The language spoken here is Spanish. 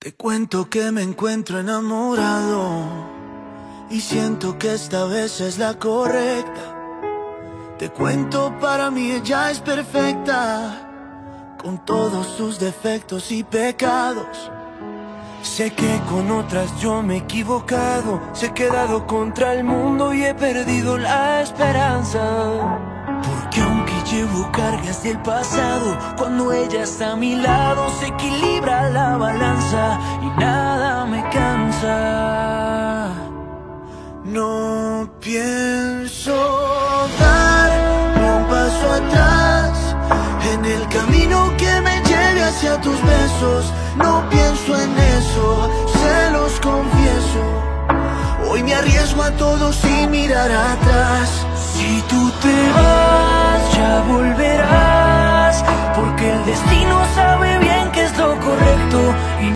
Te cuento que me encuentro enamorado y siento que esta vez es la correcta. Te cuento, para mí ella es perfecta, con todos sus defectos y pecados. Sé que con otras yo me he equivocado, sé que he dado contra el mundo y he perdido la esperanza. Porque aunque llevo cargas del pasado, cuando ella está a mi lado se equilibra la balanza y nada me cansa. No pienso dar un paso atrás en el camino que me lleve hacia tus besos. No pienso en eso, se los confieso. Hoy me arriesgo a todo sin mirar atrás. Si tú te vas, ya volverás, porque el destino sabe bien que es lo correcto y